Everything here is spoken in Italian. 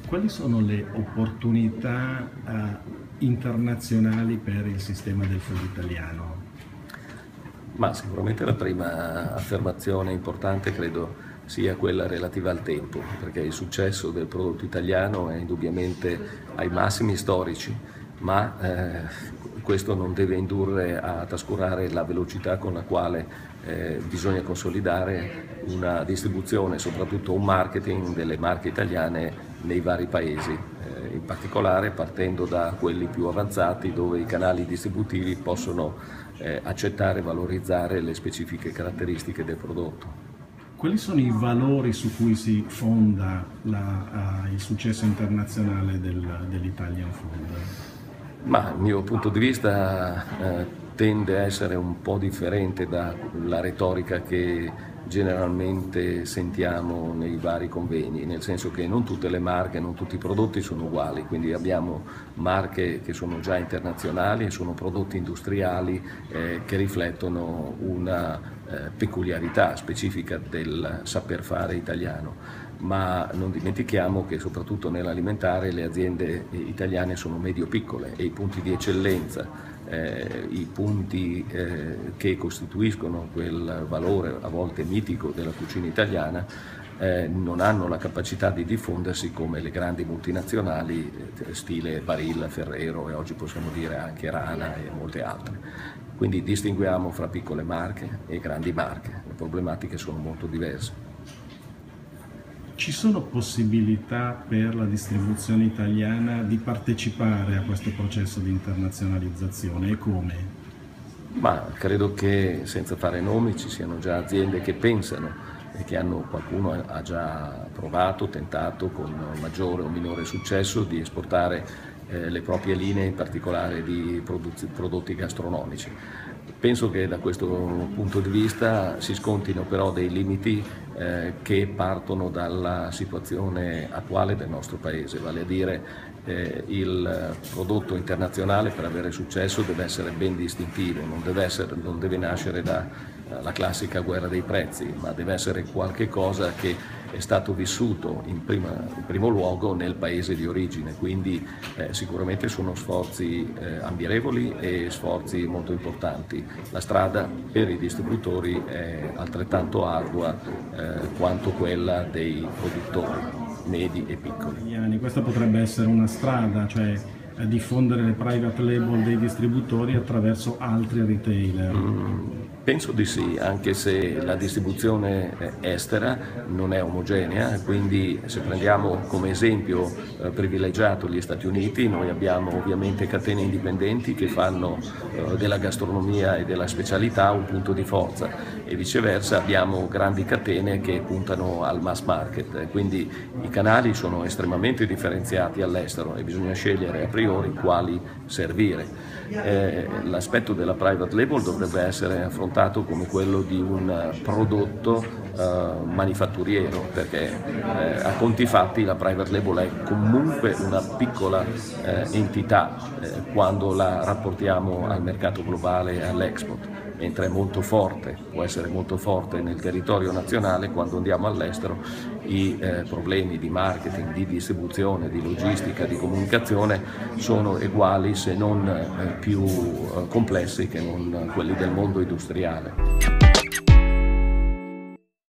Quali sono le opportunità internazionali per il sistema del food italiano? Ma sicuramente la prima affermazione importante credo sia quella relativa al tempo, perché il successo del prodotto italiano è indubbiamente ai massimi storici, ma questo non deve indurre a trascurare la velocità con la quale bisogna consolidare una distribuzione, soprattutto un marketing delle marche italiane nei vari paesi, in particolare partendo da quelli più avanzati dove i canali distributivi possono accettare e valorizzare le specifiche caratteristiche del prodotto. Quali sono i valori su cui si fonda il successo internazionale dell'Italian Food? Ma il mio punto di vista tende a essere un po' differente dalla retorica che generalmente sentiamo nei vari convegni, nel senso che non tutte le marche, non tutti i prodotti sono uguali, quindi abbiamo marche che sono già internazionali e sono prodotti industriali che riflettono una peculiarità specifica del saper fare italiano. Ma non dimentichiamo che soprattutto nell'alimentare le aziende italiane sono medio-piccole e i punti di eccellenza, i punti che costituiscono quel valore a volte mitico della cucina italiana non hanno la capacità di diffondersi come le grandi multinazionali stile Barilla, Ferrero e oggi possiamo dire anche Rana e molte altre. Quindi distinguiamo fra piccole marche e grandi marche, le problematiche sono molto diverse. Ci sono possibilità per la distribuzione italiana di partecipare a questo processo di internazionalizzazione e come? Ma credo che senza fare nomi ci siano già aziende che pensano e che qualcuno ha già provato, tentato con maggiore o minore successo di esportare le proprie linee, in particolare di prodotti gastronomici. Penso che da questo punto di vista si scontino però dei limiti che partono dalla situazione attuale del nostro Paese, vale a dire il prodotto internazionale per avere successo deve essere ben distintivo, non deve nascere dalla classica guerra dei prezzi, ma deve essere qualche cosa che è stato vissuto in primo luogo nel paese di origine, quindi sicuramente sono sforzi ammirevoli e sforzi molto importanti. La strada per i distributori è altrettanto ardua quanto quella dei produttori medi e piccoli. Questa potrebbe essere una strada, cioè diffondere le private label dei distributori attraverso altri retailer. Penso di sì, anche se la distribuzione estera non è omogenea, quindi se prendiamo come esempio privilegiato gli Stati Uniti, noi abbiamo ovviamente catene indipendenti che fanno della gastronomia e della specialità un punto di forza e viceversa abbiamo grandi catene che puntano al mass market, quindi i canali sono estremamente differenziati all'estero e bisogna scegliere a priori quali servire. L'aspetto della private label dovrebbe essere affrontato come quello di un prodotto manifatturiero, perché a conti fatti la private label è comunque una piccola entità quando la rapportiamo al mercato globale e all'export, mentre è molto forte, può essere molto forte nel territorio nazionale. Quando andiamo all'estero i problemi di marketing, di distribuzione, di logistica, di comunicazione sono uguali se non più complessi che non quelli del mondo industriale.